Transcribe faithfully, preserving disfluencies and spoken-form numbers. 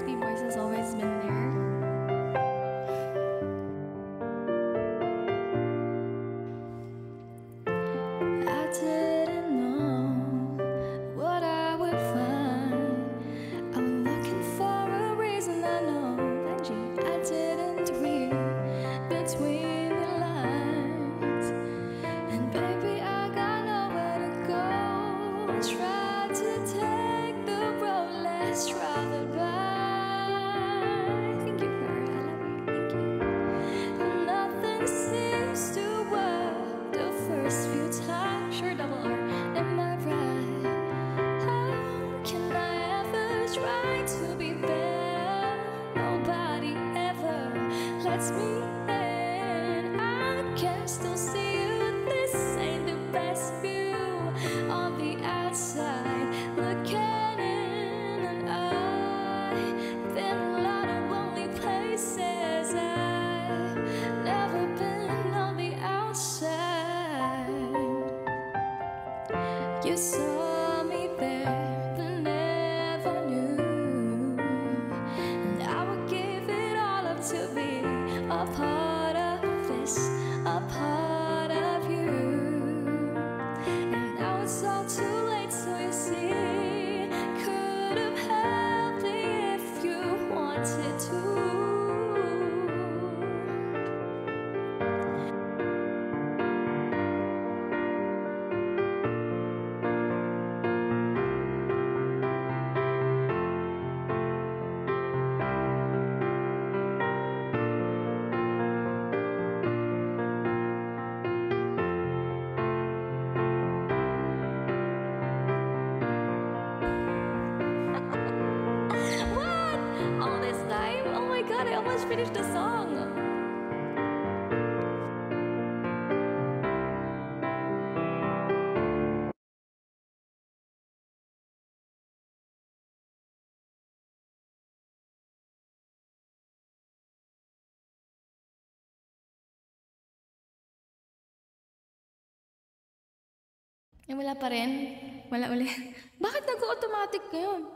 Backstreet Boys has always been there. I didn't know what I would find. I'm looking for a reason, I know. Benji, I didn't read between the lines. And baby, I got nowhere to go. Try to take the road less traveled by. Thank you, Clara. I love you. Thank you. Nothing seems to work the first few times. Sure, double R. Am I right? How can I ever try to be there? Nobody ever lets me in. I can still see you. This ain't the best view on the outside looking in, and I've been a lot of lonely places. I've never been on the outside. You saw me there, but never knew, and I would give it all up to be a part of this, a part of you. And now it's all too late, so you see, could have helped me if you wanted to. What? All this time? Oh my god, I almost finished the song. Eh, wala pa rin? Wala ulit. Bakit nag-automatic ngayon?